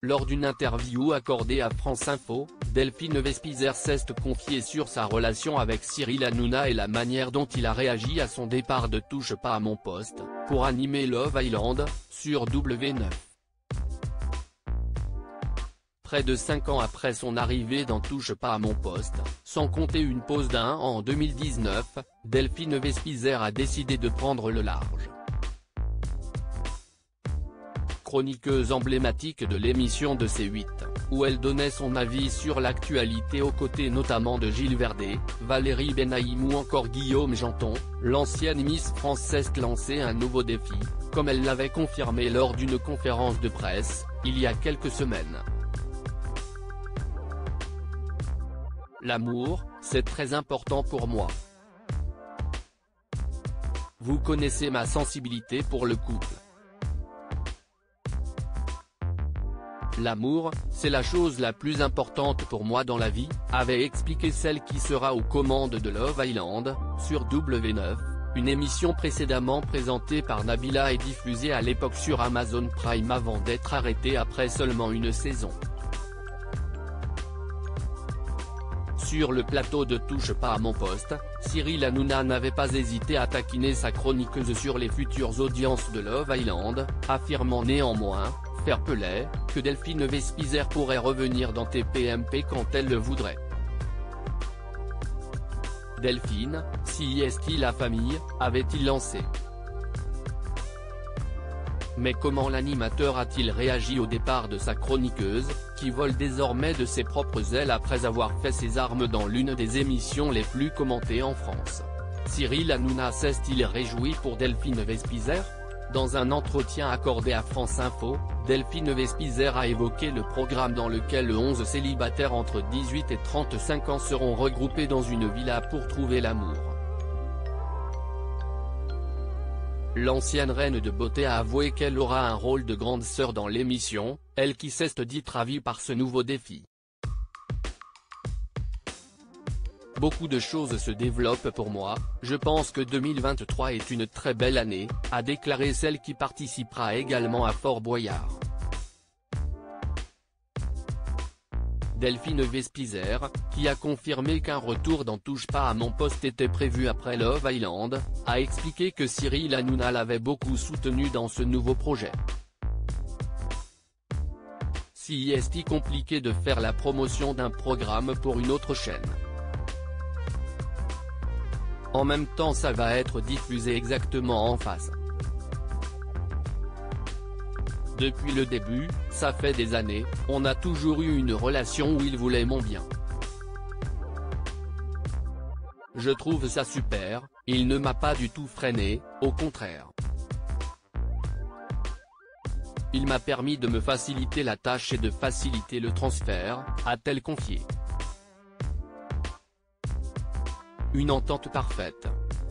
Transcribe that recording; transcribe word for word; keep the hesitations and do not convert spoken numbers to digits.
Lors d'une interview accordée à France Info, Delphine Vespizer s'est confiée sur sa relation avec Cyril Hanouna et la manière dont il a réagi à son départ de Touche pas à mon poste, pour animer Love Island, sur W neuf. Près de cinq ans après son arrivée dans Touche pas à mon poste, sans compter une pause d'un an en deux mille dix-neuf, Delphine Vespizer a décidé de prendre le large. Chroniqueuse emblématique de l'émission de C huit, où elle donnait son avis sur l'actualité aux côtés notamment de Gilles Verdet, Valérie Benaïm ou encore Guillaume Janton, l'ancienne Miss France s'est lancé un nouveau défi, comme elle l'avait confirmé lors d'une conférence de presse, il y a quelques semaines. L'amour, c'est très important pour moi. Vous connaissez ma sensibilité pour le couple. L'amour, c'est la chose la plus importante pour moi dans la vie, avait expliqué celle qui sera aux commandes de Love Island, sur W neuf, une émission précédemment présentée par Nabila et diffusée à l'époque sur Amazon Prime avant d'être arrêtée après seulement une saison. Sur le plateau de Touche pas à mon poste, Cyril Hanouna n'avait pas hésité à taquiner sa chroniqueuse sur les futures audiences de Love Island, affirmant néanmoins, fair play, que Delphine Vespizer pourrait revenir dans T P M P quand elle le voudrait. Delphine, si est la famille, avait-il lancé. Mais comment l'animateur a-t-il réagi au départ de sa chroniqueuse, qui vole désormais de ses propres ailes après avoir fait ses armes dans l'une des émissions les plus commentées en France? Cyril Hanouna s'est-il réjoui pour Delphine Vespizer? Dans un entretien accordé à France Info, Delphine Vespizer a évoqué le programme dans lequel onze célibataires entre dix-huit et trente-cinq ans seront regroupés dans une villa pour trouver l'amour. L'ancienne reine de beauté a avoué qu'elle aura un rôle de grande sœur dans l'émission, elle qui s'est dite ravie par ce nouveau défi. Beaucoup de choses se développent pour moi, je pense que deux mille vingt-trois est une très belle année, a déclaré celle qui participera également à Fort Boyard. Delphine Vespizer, qui a confirmé qu'un retour dans Touche pas à mon poste était prévu après Love Island, a expliqué que Cyril Hanouna l'avait beaucoup soutenu dans ce nouveau projet. Si est compliqué de faire la promotion d'un programme pour une autre chaîne. En même temps ça va être diffusé exactement en face. Depuis le début, ça fait des années, on a toujours eu une relation où il voulait mon bien. Je trouve ça super, il ne m'a pas du tout freiné, au contraire. Il m'a permis de me faciliter la tâche et de faciliter le transfert, a-t-elle confié. Une entente parfaite.